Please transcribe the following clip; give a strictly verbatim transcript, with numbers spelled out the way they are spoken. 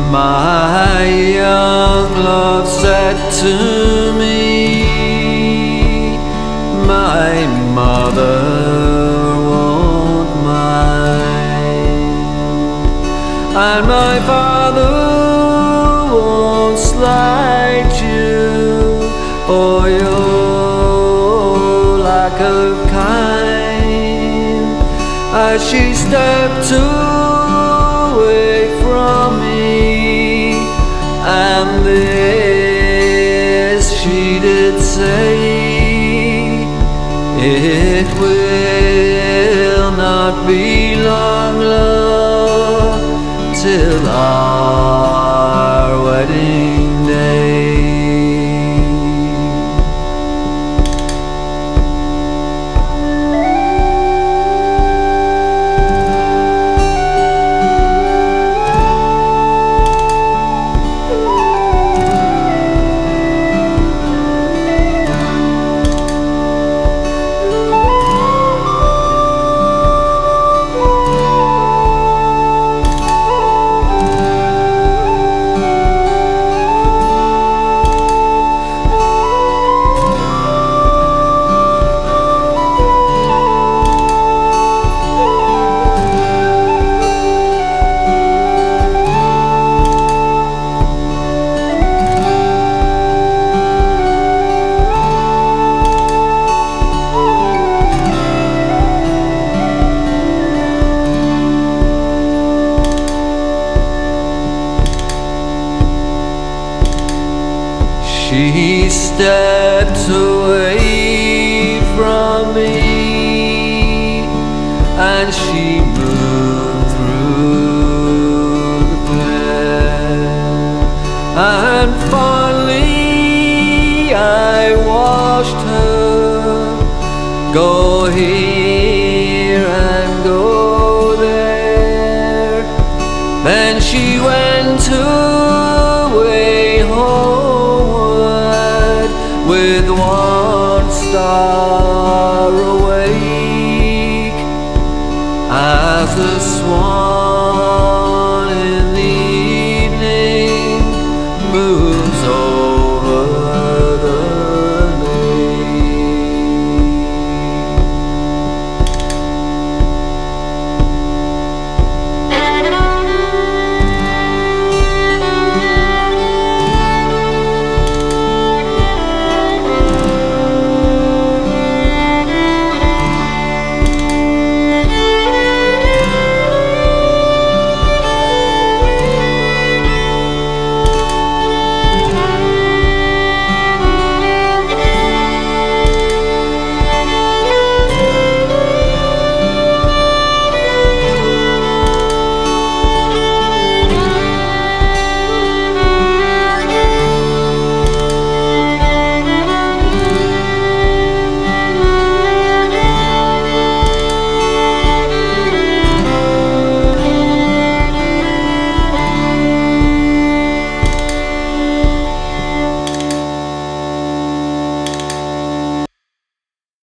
My young love said to me, my mother won't mind, and my father won't slight you for your lack of kind. As she stepped away from me, and this she did say, it will not be long, love, till our wedding day. She stepped away from me, and she moved through the bed, and fondly I watched her go here and go there. Then she went away home with one star awake, as the swan